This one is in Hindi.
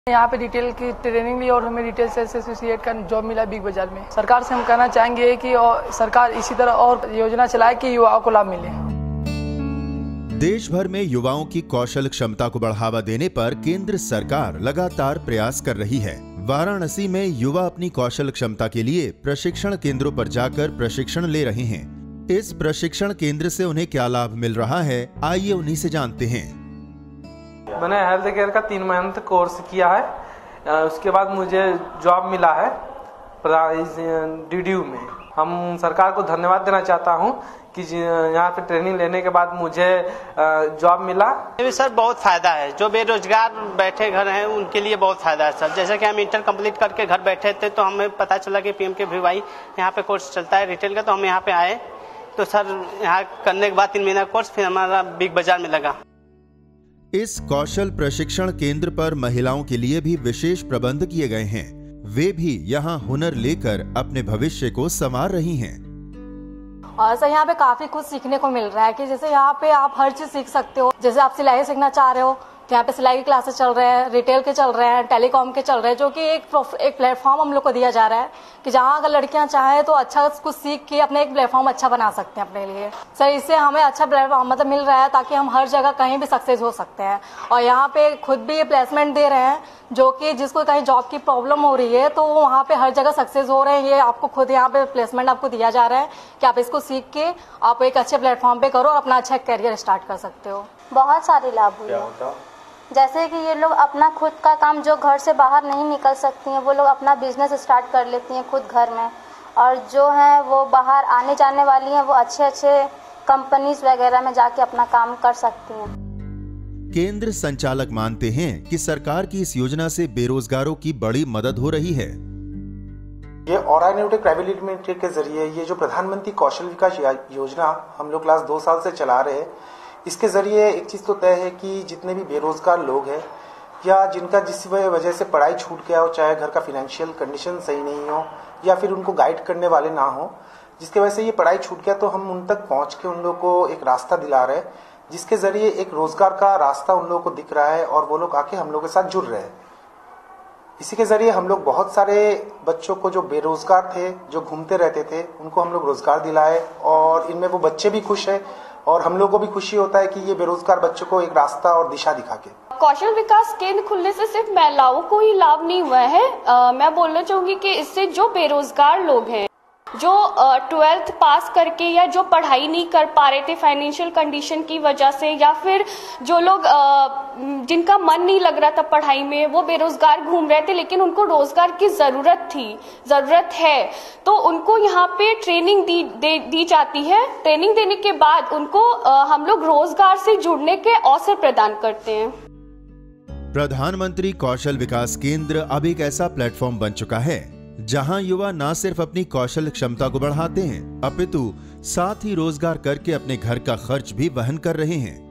यहाँ पे रिटेल की ट्रेनिंग ली और हमें रिटेल सेल्स एसोसिएट का जॉब मिला बिग बाजार में। सरकार से हम कहना चाहेंगे कि सरकार इसी तरह और योजना चलाए कि युवाओं को लाभ मिले। देश भर में युवाओं की कौशल क्षमता को बढ़ावा देने पर केंद्र सरकार लगातार प्रयास कर रही है। वाराणसी में युवा अपनी कौशल क्षमता के लिए प्रशिक्षण केंद्रों पर जाकर प्रशिक्षण ले रहे हैं। इस प्रशिक्षण केंद्र से उन्हें क्या लाभ मिल रहा है, आइए उन्हीं से जानते हैं। मैंने हेल्थ केयर का 3 महीने तक कोर्स किया है। उसके बाद मुझे जॉब मिला है डीडीयू में। हम सरकार को धन्यवाद देना चाहता हूं कि यहाँ पे ट्रेनिंग लेने के बाद मुझे जॉब मिला। सर बहुत फायदा है, जो बेरोजगार बैठे घर हैं उनके लिए बहुत फायदा है सर। जैसे कि हम इंटर कंप्लीट करके घर बैठे थे तो हमें पता चला कि PMKVY यहाँ पे कोर्स चलता है रिटेल का, तो हम यहाँ पे आए। तो सर यहाँ करने के बाद 3 महीना कोर्स फिर हमारा बिग बाजार में लगा। इस कौशल प्रशिक्षण केंद्र पर महिलाओं के लिए भी विशेष प्रबंध किए गए हैं। वे भी यहाँ हुनर लेकर अपने भविष्य को संवार रही हैं। और सर यहाँ पे काफी कुछ सीखने को मिल रहा है कि जैसे यहाँ पे आप हर चीज सीख सकते हो। जैसे आप सिलाई सीखना चाह रहे हो तो यहाँ पे सिलाई की क्लासेस चल रहे हैं, रिटेल के चल रहे हैं, टेलीकॉम के चल रहे हैं, जो कि एक प्लेटफॉर्म हम लोग को दिया जा रहा है कि जहाँ अगर लड़कियां चाहें तो अच्छा कुछ सीख के अपने एक प्लेटफॉर्म अच्छा बना सकते हैं अपने लिए। सर इससे हमें अच्छा प्लेटफॉर्म मतलब मिल रहा है ताकि हम हर जगह कहीं भी सक्सेस हो सकते हैं। और यहाँ पे खुद भी ये प्लेसमेंट दे रहे हैं, जो कि जिसको कहीं जॉब की प्रॉब्लम हो रही है तो वो वहाँ पे हर जगह सक्सेस हो रहे हैं। ये आपको खुद यहाँ पे प्लेसमेंट आपको दिया जा रहा है कि आप इसको सीख के आप एक अच्छे प्लेटफॉर्म पे करो और अपना अच्छा करियर स्टार्ट कर सकते हो। बहुत सारे लाभ हुए हैं, जैसे कि ये लोग अपना खुद का काम जो घर से बाहर नहीं निकल सकती हैं वो लोग अपना बिजनेस स्टार्ट कर लेती हैं खुद घर में। और जो हैं वो बाहर आने जाने वाली हैं वो अच्छे कंपनीज वगैरह में जाके अपना काम कर सकती हैं। केंद्र संचालक मानते हैं कि सरकार की इस योजना से बेरोजगारों की बड़ी मदद हो रही है। ये ऑर्गेनाइजेशन प्राइवेट लिमिटेड के जरिए ये जो प्रधानमंत्री कौशल विकास योजना हम लोग लास्ट 2 साल से चला रहे हैं, इसके जरिए एक चीज तो तय है कि जितने भी बेरोजगार लोग हैं या जिनका जिस वजह से पढ़ाई छूट गया हो, चाहे घर का फाइनेंशियल कंडीशन सही नहीं हो या फिर उनको गाइड करने वाले ना हो, जिसके वजह से ये पढ़ाई छूट गया, तो हम उन तक पहुंच के उन लोगों को एक रास्ता दिला रहे हैं, जिसके जरिए एक रोजगार का रास्ता उन लोगों को दिख रहा है और वो लोग आके हम लोग के साथ जुड़ रहे हैं। इसी के जरिए हम लोग बहुत सारे बच्चों को जो बेरोजगार थे, जो घूमते रहते थे, उनको हम लोग रोजगार दिलाए और इनमें वो बच्चे भी खुश है और हम लोगों को भी खुशी होता है कि ये बेरोजगार बच्चों को एक रास्ता और दिशा दिखा के। कौशल विकास केंद्र खुलने से सिर्फ महिलाओं को ही लाभ नहीं हुआ है। मैं बोलना चाहूंगी कि इससे जो बेरोजगार लोग हैं, जो 12th पास करके या जो पढ़ाई नहीं कर पा रहे थे फाइनेंशियल कंडीशन की वजह से, या फिर जो लोग जिनका मन नहीं लग रहा था पढ़ाई में, वो बेरोजगार घूम रहे थे लेकिन उनको रोजगार की जरूरत है, तो उनको यहाँ पे ट्रेनिंग दी जाती है। ट्रेनिंग देने के बाद उनको हम लोग रोजगार से जुड़ने के अवसर प्रदान करते हैं। प्रधानमंत्री कौशल विकास केंद्र अब एक ऐसा प्लेटफॉर्म बन चुका है जहां युवा न सिर्फ अपनी कौशल क्षमता को बढ़ाते हैं, अपितु साथ ही रोजगार करके अपने घर का खर्च भी वहन कर रहे हैं।